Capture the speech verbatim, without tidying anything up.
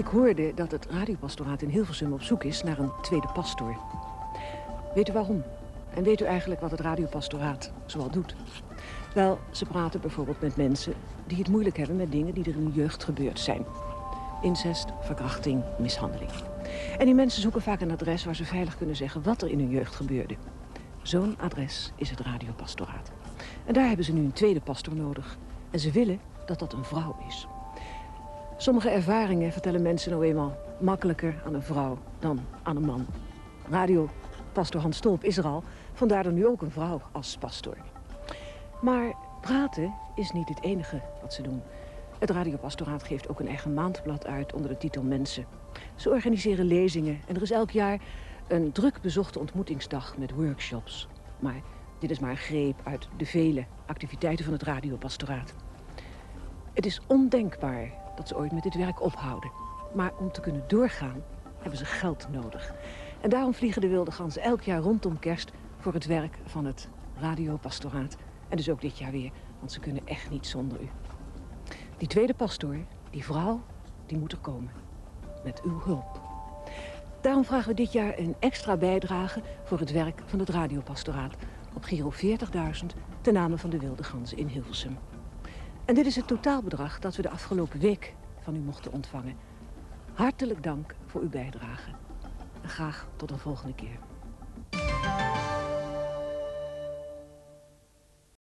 Ik hoorde dat het radiopastoraat in Hilversum op zoek is naar een tweede pastoor. Weet u waarom? En weet u eigenlijk wat het radiopastoraat zoal doet? Wel, ze praten bijvoorbeeld met mensen die het moeilijk hebben met dingen die er in hun jeugd gebeurd zijn. Incest, verkrachting, mishandeling. En die mensen zoeken vaak een adres waar ze veilig kunnen zeggen wat er in hun jeugd gebeurde. Zo'n adres is het radiopastoraat. En daar hebben ze nu een tweede pastoor nodig. En ze willen dat dat een vrouw is. Sommige ervaringen vertellen mensen nou eenmaal makkelijker aan een vrouw dan aan een man. Radiopastor Hans Stolp is er al, vandaar dan nu ook een vrouw als pastoor. Maar praten is niet het enige wat ze doen. Het radiopastoraat geeft ook een eigen maandblad uit onder de titel Mensen. Ze organiseren lezingen en er is elk jaar een druk bezochte ontmoetingsdag met workshops. Maar dit is maar een greep uit de vele activiteiten van het radiopastoraat. Het is ondenkbaar dat ze ooit met dit werk ophouden. Maar om te kunnen doorgaan hebben ze geld nodig. En daarom vliegen de wilde ganzen elk jaar rondom kerst voor het werk van het radiopastoraat. En dus ook dit jaar weer, want ze kunnen echt niet zonder u. Die tweede pastoor, die vrouw, die moet er komen. Met uw hulp. Daarom vragen we dit jaar een extra bijdrage voor het werk van het radiopastoraat op Giro veertigduizend ten name van de wilde ganzen in Hilversum. En dit is het totaalbedrag dat we de afgelopen week van u mochten ontvangen. Hartelijk dank voor uw bijdrage. En graag tot een volgende keer.